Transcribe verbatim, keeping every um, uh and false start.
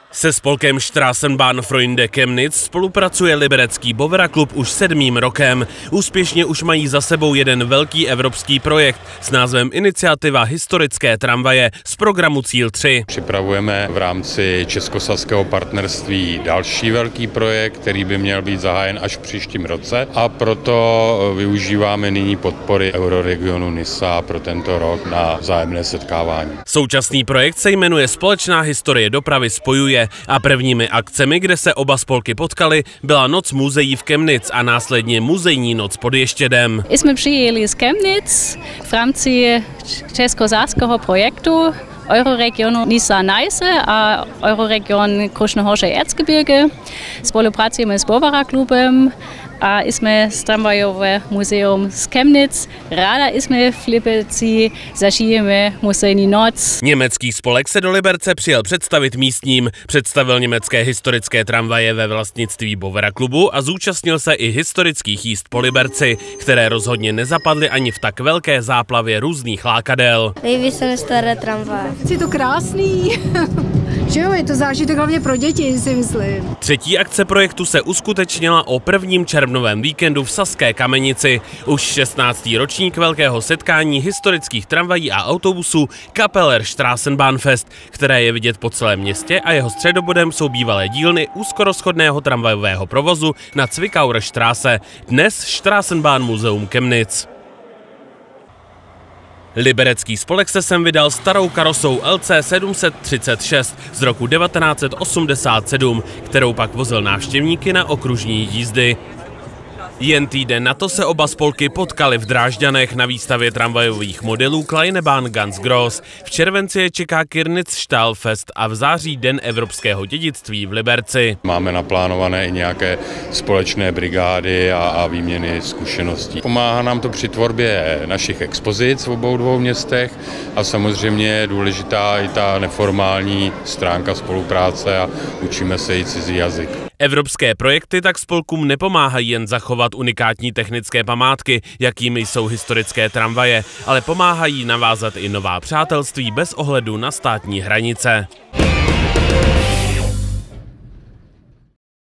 Se spolkem Straßenbahnfreunde Chemnitz spolupracuje liberecký Bovera klub už sedmým rokem. Úspěšně už mají za sebou jeden velký evropský projekt s názvem Iniciativa historické tramvaje z programu Cíl tři. Připravujeme v rámci českosaského partnerství další velký projekt, který by měl být zahájen až v příštím roce, a proto využíváme nyní podpory Euroregionu Nisa pro tento rok na vzájemné setkávání. Současný projekt se jmenuje Společná historie dopravy spojuje a prvními akcemi, kde se oba spolky potkali, byla Noc muzeí v Chemnitz a následně muzejní noc pod Ještědem. Jsme přijeli z Chemnitz v rámci českosaského projektu Euroregionu Nisa-Neiße a Euroregion Krušnohorsche Erzgebirge. Spolupracujeme s Bovera klubem a jsme z tramvajové muzeum z Chemnitz. Ráda jsme v Liberci, zažijeme muzejní noc. Německý spolek se do Liberce přijel představit místním, představil německé historické tramvaje ve vlastnictví Bovera klubu a zúčastnil se i historických jízd po Liberci, které rozhodně nezapadly ani v tak velké záplavě různých lákadel. Líbí se mi staré tramvaje. Je to krásný. Že jo, je to zážitek hlavně pro děti, si myslím. Třetí akce projektu se uskutečnila o prvním červnovém víkendu v Saské Kamenici. Už šestnáctý ročník velkého setkání historických tramvají a autobusů Kappeler Straßenbahnfest, které je vidět po celém městě, a jeho středobodem jsou bývalé dílny úzkorozchodného tramvajového provozu na Zwickauer Straße, dnes Straßenbahnmuseum Chemnitz. Liberecký spolek se sem vydal starou karosou L C sedm set třicet šest z roku devatenáct set osmdesát sedm, kterou pak vozil návštěvníky na okružní jízdy. Jen týden na to se oba spolky potkali v Drážďanech na výstavě tramvajových modelů Kleine Bahn ganz groß. V červenci je čeká Chemnitz Stahlfest a v září Den evropského dědictví v Liberci. Máme naplánované i nějaké společné brigády a, a výměny zkušeností. Pomáhá nám to při tvorbě našich expozic v obou dvou městech a samozřejmě je důležitá i ta neformální stránka spolupráce a učíme se i cizí jazyk. Evropské projekty tak spolkům nepomáhají jen zachovat unikátní technické památky, jakými jsou historické tramvaje, ale pomáhají navázat i nová přátelství bez ohledu na státní hranice.